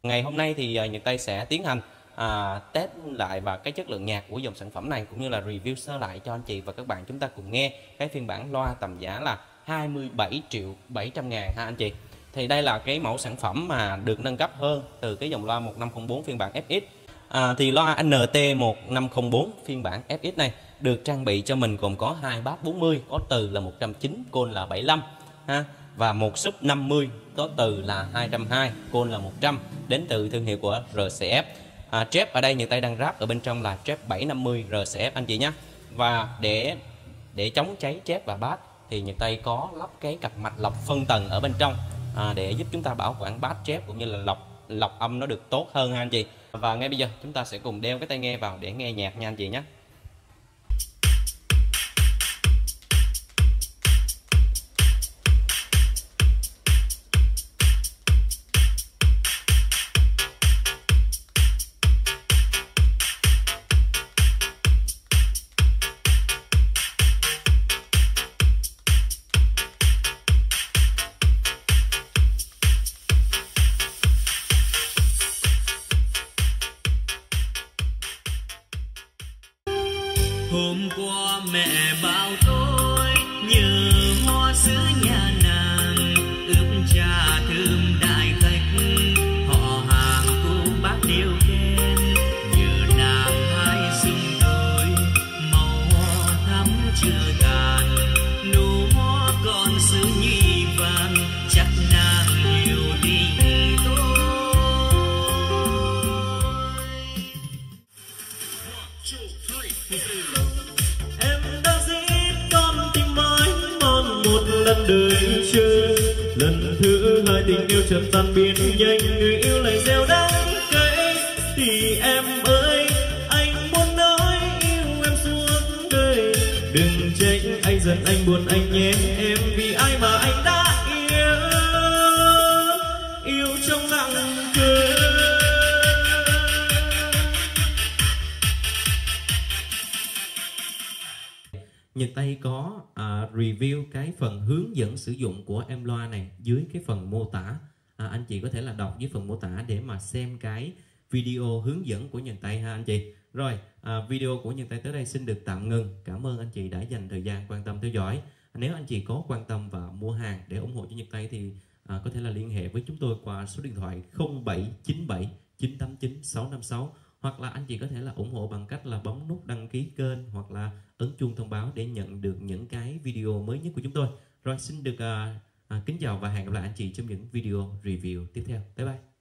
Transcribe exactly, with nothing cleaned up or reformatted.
Ngày hôm nay thì uh, Nhật Tây sẽ tiến hành à, test lại và cái chất lượng nhạc của dòng sản phẩm này, cũng như là review sơ lại cho anh chị và các bạn chúng ta cùng nghe cái phiên bản loa tầm giá là hai mươi bảy triệu bảy trăm ngàn ha anh chị. Thì đây là cái mẫu sản phẩm mà được nâng cấp hơn từ cái dòng loa một năm không bốn phiên bản ép ích. À, thì loa en tê một năm không bốn phiên bản ép ích này được trang bị cho mình gồm có hai bass bốn mươi, có từ là một trăm chín, côn là bảy mươi lăm ha, và một sub năm mươi, có từ là hai trăm hai, côn là một trăm, đến từ thương hiệu của rờ xê ép. À, trap ở đây Nhật Tây đang ráp ở bên trong là trap bảy năm mươi rờ xê ép anh chị nhé. Và để để chống cháy trap và bass thì Nhật Tây có lắp cái cặp mạch lọc phân tầng ở bên trong à, để giúp chúng ta bảo quản bass trap cũng như là lọc lọc âm nó được tốt hơn ha anh chị. Và ngay bây giờ chúng ta sẽ cùng đeo cái tai nghe vào để nghe nhạc nha anh chị nhé. Hôm qua mẹ bảo tôi nhớ hoa sứ nhà nàng, ướp trà thơm đại khách, họ hàng cô bác đều khen, nhớ nàng hai dung tôi màu hoa thắm chưa tàn, nụ hoa còn sứ nhị vàng, chắc nàng hiểu tình tôi. Em đã giết con tim mãi mòn một lần đời chơi, lần thứ hai tình yêu chợt tan biến nhanh, người yêu lại gieo đắng cay. Thì em ơi, anh muốn nói yêu em suốt đời, đừng trách anh giận anh buồn anh nhé em, vì ai mà anh đã yêu, yêu trong nặng cơn. Nhật Tây có à, review cái phần hướng dẫn sử dụng của em loa này dưới cái phần mô tả. À, anh chị có thể là đọc dưới phần mô tả để mà xem cái video hướng dẫn của Nhật Tây ha anh chị. Rồi, à, video của Nhật Tây tới đây xin được tạm ngừng. Cảm ơn anh chị đã dành thời gian quan tâm theo dõi. Nếu anh chị có quan tâm và mua hàng để ủng hộ cho Nhật Tây thì à, có thể là liên hệ với chúng tôi qua số điện thoại không bảy chín bảy chín tám chín sáu năm sáu, hoặc là anh chị có thể là ủng hộ bằng cách là bấm nút đăng ký kênh hoặc là ấn chuông thông báo để nhận được những cái video mới nhất của chúng tôi. Rồi, xin được à, à, kính chào và hẹn gặp lại anh chị trong những video review tiếp theo. Bye bye.